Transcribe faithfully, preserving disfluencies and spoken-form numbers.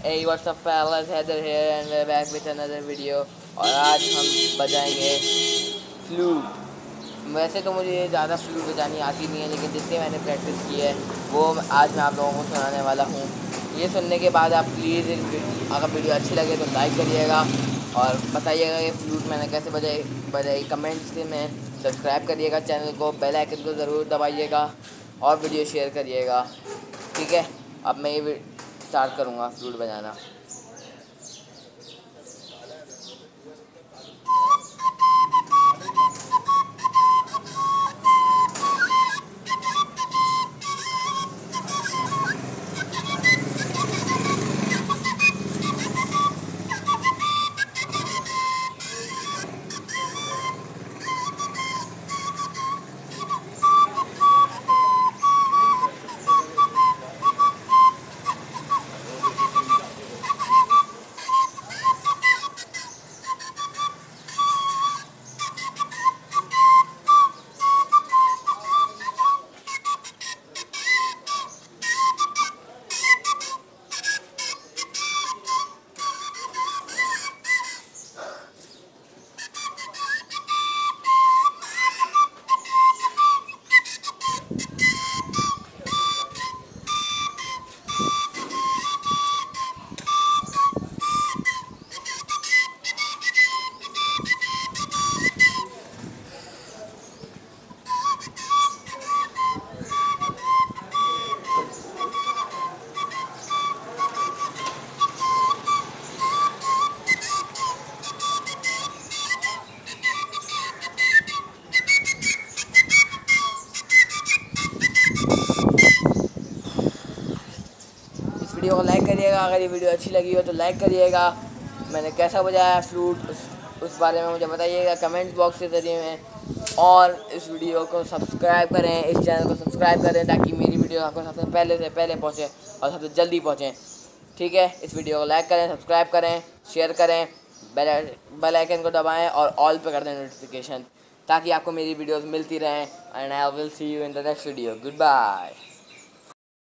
Hey, what's up fellas, Heather here and we're back with another video। और आज हम बजाएंगे फ्लूट। वैसे तो मुझे ज़्यादा फ्लूट बजानी आती नहीं है, लेकिन जितनी मैंने प्रैक्टिस की है वो आज मैं आप लोगों को सुनाने वाला हूँ। ये सुनने के बाद आप प्लीज़ अगर वीडियो अच्छी लगे तो लाइक करिएगा और बताइएगा कि फ्लूट मैंने कैसे बजाई बजाई कमेंट्स में सब्सक्राइब करिएगा चैनल को, बेल आइकन को ज़रूर दबाइएगा और वीडियो शेयर करिएगा। ठीक है, अब मैं ये स्टार्ट करूँगा फ्लूट बजाना। वीडियो को लाइक करिएगा, अगर ये वीडियो अच्छी लगी हो तो लाइक करिएगा। मैंने कैसा बजाया फ्लूट उस, उस बारे में मुझे बताइएगा कमेंट्स बॉक्स के ज़रिए में। और इस वीडियो को सब्सक्राइब करें, इस चैनल को सब्सक्राइब करें ताकि मेरी वीडियो आपको सबसे पहले से पहले पहुँचे और सबसे जल्दी पहुँचें। ठीक है, इस वीडियो को लाइक करें, सब्सक्राइब करें, शेयर करें, बेल बेल आइकन को दबाएँ और ऑल पे कर दें नोटिफिकेशन ताकि आपको मेरी वीडियोज़ मिलती रहें। And I will see you in the next video. Good bye.